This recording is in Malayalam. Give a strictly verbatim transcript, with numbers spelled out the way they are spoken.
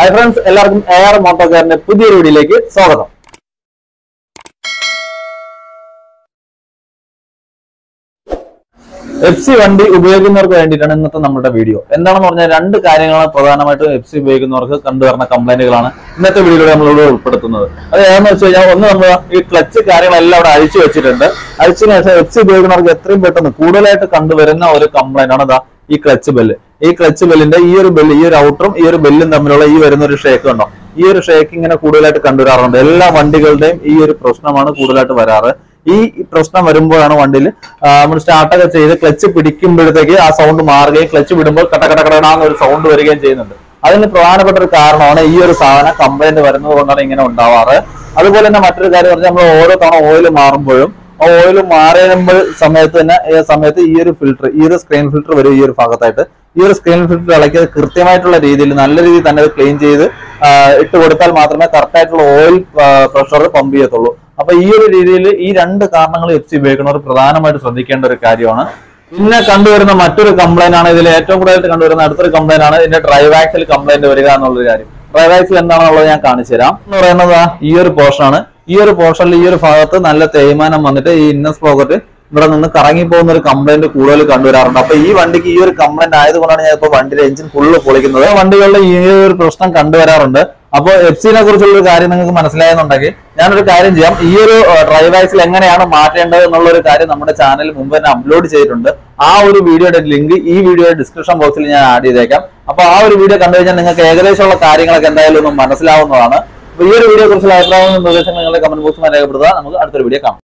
Hi friends, എല്ലാവർക്കും A R മോട്ടോക്കാരന്റെ പുതിയൊരു വീഡിയോയിലേക്ക് സ്വാഗതം. എഫ് സി വണ്ടി ഉപയോഗിക്കുന്നവർക്ക് വേണ്ടിയിട്ടാണ് ഇന്നത്തെ നമ്മുടെ വീഡിയോ. എന്താണെന്ന് പറഞ്ഞാൽ രണ്ട് കാര്യങ്ങളാണ് പ്രധാനമായിട്ടും എഫ് സി ഉപയോഗിക്കുന്നവർക്ക് കണ്ടുവരുന്ന കംപ്ലൈന്റുകളാണ് ഇന്നത്തെ വീഡിയോയിലൂടെ നമ്മളിവിടെ ഉൾപ്പെടുത്തുന്നത്. അത് ഏതാണെന്ന് വെച്ച് കഴിഞ്ഞാൽ ഒന്ന് നമ്മൾ ഈ ക്ലച്ച് കാര്യങ്ങളെല്ലാം അവിടെ അഴിച്ചു വെച്ചിട്ടുണ്ട്. അഴിച്ചതിന് ശേഷം എഫ് സി ഉപയോഗിക്കുന്നവർക്ക് എത്രയും പെട്ടെന്ന് കൂടുതലായിട്ട് കണ്ടുവരുന്ന ഒരു കംപ്ലൈന്റ് ആണ് ഇതാ ഈ ക്ലച്ച് ബെല്ല്. ഈ ക്ലച്ച് ബെല്ലിന്റെ ഈ ഒരു ബെല്ല്, ഈ ഒരു ഔട്ടറും ഈ ഒരു ബെല്ലും തമ്മിലുള്ള ഈ വരുന്ന ഒരു ഷേക്ക് ഉണ്ടോ, ഈ ഒരു ഷേക്ക് ഇങ്ങനെ കൂടുതലായിട്ട് കണ്ടുവരാറുണ്ട്. എല്ലാ വണ്ടികളുടെയും ഈ ഒരു പ്രശ്നമാണ് കൂടുതലായിട്ട് വരാറ്. ഈ പ്രശ്നം വരുമ്പോഴാണ് വണ്ടിയിൽ നമ്മൾ സ്റ്റാർട്ടൊക്കെ ചെയ്ത് ക്ലച്ച് പിടിക്കുമ്പോഴത്തേക്ക് ആ സൗണ്ട് മാറുകയും ക്ലച്ച് വിടുമ്പോൾ കട്ട കട്ട കടകടാന്ന് ഒരു സൗണ്ട് വരികയും ചെയ്യുന്നുണ്ട്. അതിന് പ്രധാനപ്പെട്ട ഒരു കാരണമാണ് ഈ ഒരു സാധനം കംപ്ലൈന്റ് വരുന്നത് കൊണ്ടാണ് ഇങ്ങനെ ഉണ്ടാവാറ്. അതുപോലെ തന്നെ മറ്റൊരു കാര്യം പറഞ്ഞാൽ നമ്മൾ ഓരോ തവണ ഓയിൽ മാറുമ്പോഴും ഓയിൽ മാറുമ്പോൾ സമയത്ത് തന്നെ ഈ സമയത്ത് ഈ ഒരു ഫിൽറ്റർ, ഈ ഒരു സ്ക്രീൻ ഫിൽറ്റർ വരും. ഈ ഒരു ഭാഗത്തായിട്ട് ഈ ഒരു സ്ക്രീൻ ഫിൽറ്റർ ഇളക്കിയത് കൃത്യമായിട്ടുള്ള രീതിയിൽ നല്ല രീതിയിൽ തന്നെ അത് ക്ലീൻ ചെയ്ത് ഇട്ട് കൊടുത്താൽ മാത്രമേ കറക്റ്റ് ആയിട്ടുള്ള ഓയിൽ പ്രഷർ പമ്പ് ചെയ്യത്തുള്ളൂ. അപ്പൊ ഈ ഒരു രീതിയിൽ ഈ രണ്ട് കാരണങ്ങൾ എഫ് സി ഉപയോഗിക്കുന്നവർ പ്രധാനമായിട്ട് ശ്രദ്ധിക്കേണ്ട ഒരു കാര്യമാണ്. പിന്നെ കണ്ടുവരുന്ന മറ്റൊരു കംപ്ലൈന്റ് ആണ്, ഇതിൽ ഏറ്റവും കൂടുതലായിട്ട് കണ്ടുവരുന്ന അടുത്തൊരു കംപ്ലൈന്റ് ആണ് ഇതിന്റെ ഡ്രൈവ് ആക്സിൽ കംപ്ലൈന്റ് വരിക എന്നുള്ളൊരു കാര്യം. ഡ്രൈവ് ആക്സിൽ എന്താണെന്നുള്ളത് ഞാൻ കാണിച്ചു തരാം. എന്ന് പറയുന്നത് ഈ ഒരു പോർഷൻ ആണ്. ഈ ഒരു പോർഷനിൽ ഈ ഒരു ഭാഗത്ത് നല്ല തേയ്മാനം വന്നിട്ട് ഈ ഇന്നർ സ്പ്രോക്കറ്റ് ഇവിടെ നിന്ന് കറങ്ങി പോകുന്ന ഒരു കംപ്ലൈന്റ് കൂടുതൽ കണ്ടുവരാറുണ്ട്. അപ്പൊ ഈ വണ്ടിക്ക് ഈ ഒരു കംപ്ലൈന്റ് ആയതുകൊണ്ടാണ് ഞാൻ ഇപ്പൊ വണ്ടിയുടെ എഞ്ചിൻ ഫുള്ള് പൊളിക്കുന്നത്. വണ്ടികളുടെ ഈ ഒരു പ്രശ്നം കണ്ടുവരാറുണ്ട്. അപ്പോൾ എഫ് സിനെ കുറിച്ചുള്ള ഒരു കാര്യം നിങ്ങൾക്ക് മനസ്സിലായെന്നുണ്ടെങ്കിൽ ഞാനൊരു കാര്യം ചെയ്യാം. ഈ ഒരു ഡ്രൈവ് ആക്സിൽ എങ്ങനെയാണ് മാറ്റേണ്ടത് എന്നുള്ള ഒരു കാര്യം നമ്മുടെ ചാനലിൽ മുമ്പ് തന്നെ അപ്ലോഡ് ചെയ്തിട്ടുണ്ട്. ആ ഒരു വീഡിയോയുടെ ലിങ്ക് ഈ വീഡിയോയുടെ ഡിസ്ക്രിപ്ഷൻ ബോക്സിൽ ഞാൻ ആഡ് ചെയ്തേക്കാം. അപ്പൊ ആ ഒരു വീഡിയോ കണ്ടു കഴിഞ്ഞാൽ നിങ്ങൾക്ക് ഏകദേശമുള്ള കാര്യങ്ങളൊക്കെ എന്തായാലും ഒന്ന് മനസ്സിലാവുന്നതാണ്. അപ്പൊ ഈ ഒരു വീഡിയോ കുറിച്ചുള്ള അഭിപ്രായങ്ങളും നിർദ്ദേശങ്ങളും നിങ്ങളുടെ കമന്റ് ബോക്സിൽ രേഖപ്പെടുത്തുക. നമുക്ക് അടുത്തൊരു വീഡിയോ കാണാം.